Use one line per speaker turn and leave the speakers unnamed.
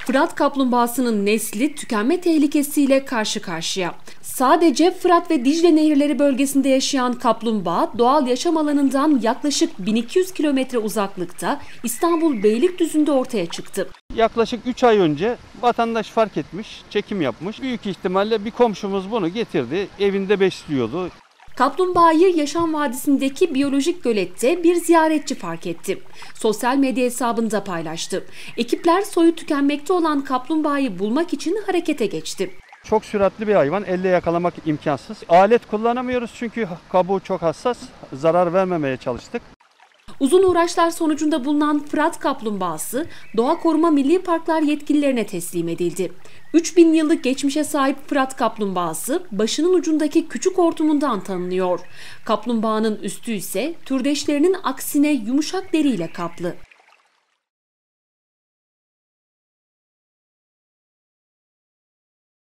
Fırat kaplumbağasının nesli tükenme tehlikesiyle karşı karşıya. Sadece Fırat ve Dicle nehirleri bölgesinde yaşayan kaplumbağa doğal yaşam alanından yaklaşık 1200 kilometre uzaklıkta İstanbul Beylikdüzü'nde ortaya çıktı.
Yaklaşık 3 ay önce vatandaş fark etmiş, çekim yapmış. Büyük ihtimalle bir komşumuz bunu getirdi, evinde besliyordu.
Kaplumbağayı Yaşam Vadisi'ndeki biyolojik gölette bir ziyaretçi fark etti. Sosyal medya hesabında paylaştı. Ekipler soyu tükenmekte olan kaplumbağayı bulmak için harekete geçti.
Çok süratli bir hayvan, elle yakalamak imkansız. Alet kullanamıyoruz çünkü kabuğu çok hassas, zarar vermemeye çalıştık.
Uzun uğraşlar sonucunda bulunan Fırat kaplumbağası Doğa Koruma Milli Parklar yetkililerine teslim edildi. 3000 yıllık geçmişe sahip Fırat kaplumbağası başının ucundaki küçük hortumundan tanınıyor. Kaplumbağanın üstü ise türdeşlerinin aksine yumuşak deriyle kaplı.